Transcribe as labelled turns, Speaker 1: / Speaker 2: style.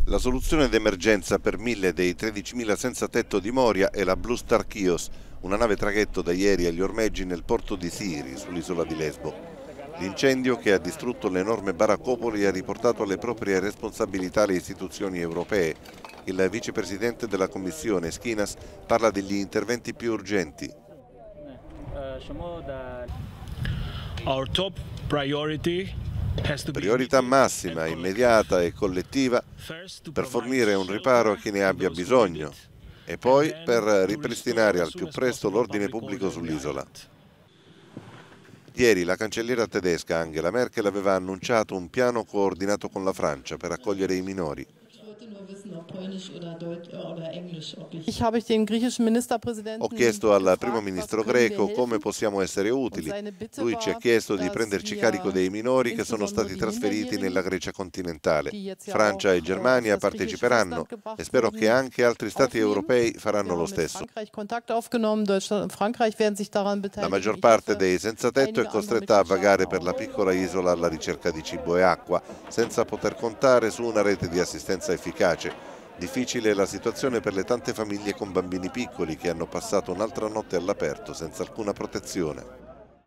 Speaker 1: La soluzione d'emergenza per 1000 dei 13.000 senza tetto di Moria è la Blue Star Chios, una nave traghetto da ieri agli ormeggi nel porto di Siri, sull'isola di Lesbo. L'incendio che ha distrutto l'enorme baraccopoli ha riportato alle proprie responsabilità le istituzioni europee. Il vicepresidente della Commissione, Schinas, parla degli interventi più urgenti.
Speaker 2: Our top priority
Speaker 1: Priorità massima, immediata e collettiva per fornire un riparo a chi ne abbia bisogno e poi per ripristinare al più presto l'ordine pubblico sull'isola. Ieri la cancelliera tedesca Angela Merkel aveva annunciato un piano coordinato con la Francia per accogliere i minori. Ho chiesto al primo ministro greco come possiamo essere utili. Lui ci ha chiesto di prenderci carico dei minori che sono stati trasferiti nella Grecia continentale. Francia e Germania parteciperanno e spero che anche altri stati europei faranno lo stesso. La maggior parte dei senza tetto è costretta a vagare per la piccola isola alla ricerca di cibo e acqua, senza poter contare su una rete di assistenza efficace. Difficile è la situazione per le tante famiglie con bambini piccoli che hanno passato un'altra notte all'aperto senza alcuna protezione.